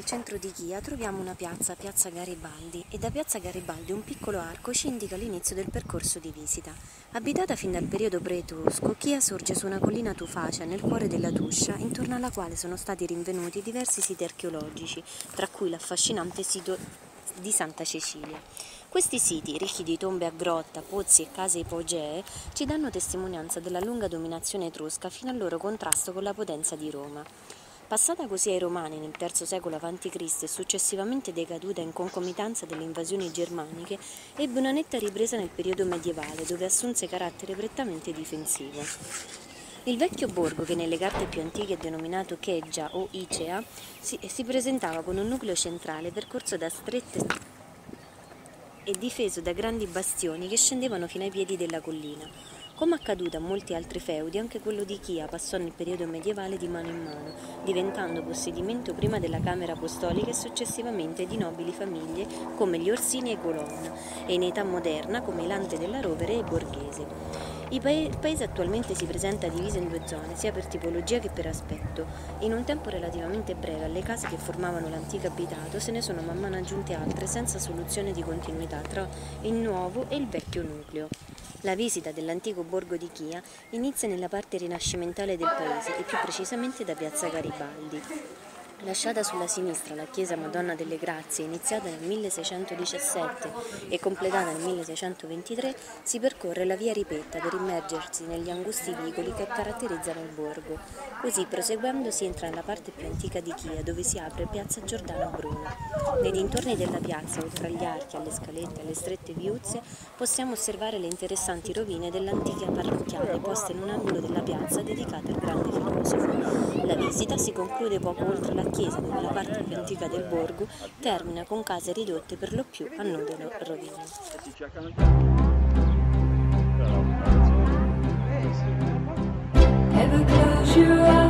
al centro di Chia troviamo una piazza, Piazza Garibaldi, e da Piazza Garibaldi un piccolo arco ci indica l'inizio del percorso di visita. Abitata fin dal periodo pre-etrusco, Chia sorge su una collina tufacea nel cuore della Tuscia, intorno alla quale sono stati rinvenuti diversi siti archeologici, tra cui l'affascinante sito di Santa Cecilia. Questi siti, ricchi di tombe a grotta, pozzi e case ipogee, ci danno testimonianza della lunga dominazione etrusca fino al loro contrasto con la potenza di Roma. Passata così ai Romani nel III secolo a.C. e successivamente decaduta in concomitanza delle invasioni germaniche, ebbe una netta ripresa nel periodo medievale, dove assunse carattere prettamente difensivo. Il vecchio borgo, che nelle carte più antiche è denominato Cheggia o Icea, si presentava con un nucleo centrale percorso da strette e difeso da grandi bastioni che scendevano fino ai piedi della collina. Come accaduto a molti altri feudi, anche quello di Chia passò nel periodo medievale di mano in mano, diventando possedimento prima della Camera Apostolica e successivamente di nobili famiglie come gli Orsini e i Colonna, e in età moderna come i Lante della Rovere e i Borghese. Il paese attualmente si presenta diviso in due zone, sia per tipologia che per aspetto. In un tempo relativamente breve alle case che formavano l'antico abitato se ne sono man mano aggiunte altre senza soluzione di continuità tra il nuovo e il vecchio nucleo. La visita dell'antico borgo di Chia inizia nella parte rinascimentale del paese e più precisamente da Piazza Garibaldi. Lasciata sulla sinistra la chiesa Madonna delle Grazie, iniziata nel 1617 e completata nel 1623, si percorre la via Ripetta per immergersi negli angusti vicoli che caratterizzano il borgo. Così, proseguendo, si entra nella parte più antica di Chia, dove si apre Piazza Giordano Bruno. Nei dintorni della piazza, oltre agli archi, alle scalette e alle strette viuzze, possiamo osservare le interessanti rovine dell'antica parrocchiale poste in un angolo della piazza dedicata al grande filosofo. La visita si conclude poco oltre la chiesa, dove la parte più antica del borgo termina con case ridotte per lo più a nudo rovine. Never close your eyes.